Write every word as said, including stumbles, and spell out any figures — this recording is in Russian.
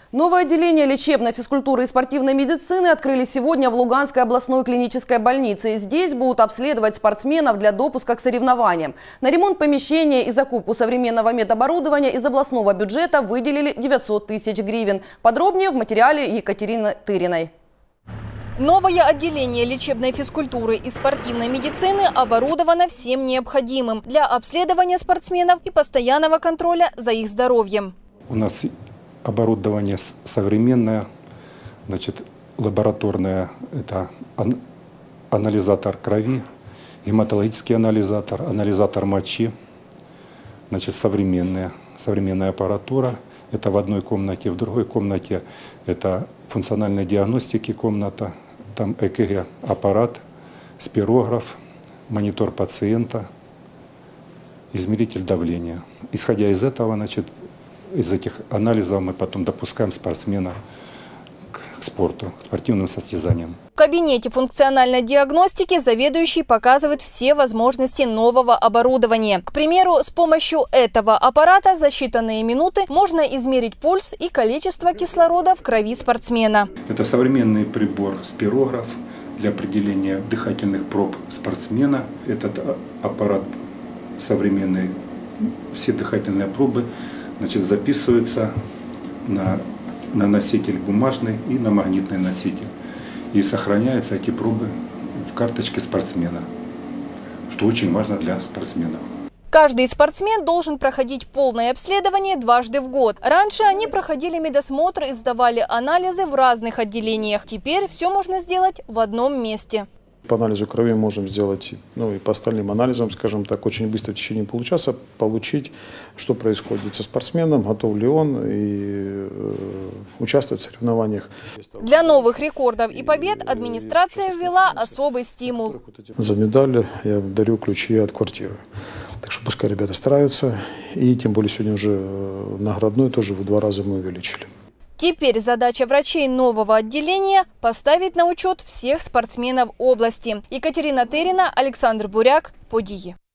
Новое отделение лечебной физкультуры и спортивной медицины открыли сегодня в Луганской областной клинической больнице. Здесь будут обследовать спортсменов для допуска к соревнованиям. На ремонт помещения и закупку современного медоборудования из областного бюджета выделили девятьсот тысяч гривен. Подробнее в материале Екатерины Тыриной. Новое отделение лечебной физкультуры и спортивной медицины оборудовано всем необходимым для обследования спортсменов и постоянного контроля за их здоровьем. У нас оборудование современное, значит, лабораторное, это анализатор крови, гематологический анализатор, анализатор мочи, значит, современная, современная аппаратура. Это в одной комнате, в другой комнате это функциональной диагностики комната, там ЭКГ аппарат, спирограф, монитор пациента, измеритель давления. Исходя из этого, значит, из этих анализов мы потом допускаем спортсмена к спорту, к спортивным состязаниям. В кабинете функциональной диагностики заведующий показывает все возможности нового оборудования. К примеру, с помощью этого аппарата за считанные минуты можно измерить пульс и количество кислорода в крови спортсмена. Это современный прибор спирограф для определения дыхательных проб спортсмена. Этот аппарат современный, все дыхательные пробы, значит, записываются на, на носитель бумажный и на магнитный носитель. И сохраняются эти пробы в карточке спортсмена, что очень важно для спортсменов. Каждый спортсмен должен проходить полное обследование дважды в год. Раньше они проходили медосмотр и сдавали анализы в разных отделениях. Теперь все можно сделать в одном месте. По анализу крови можем сделать, ну и по остальным анализам, скажем так, очень быстро в течение получаса получить, что происходит со спортсменом, готов ли он и э, участвовать в соревнованиях. Для новых рекордов и побед администрация ввела особый стимул. За медаль я дарю ключи от квартиры. Так что пускай ребята стараются, и тем более сегодня уже наградной тоже в два раза мы увеличили. Теперь задача врачей нового отделения – поставить на учет всех спортсменов области. Екатерина Тырина, Александр Буряк, Подии.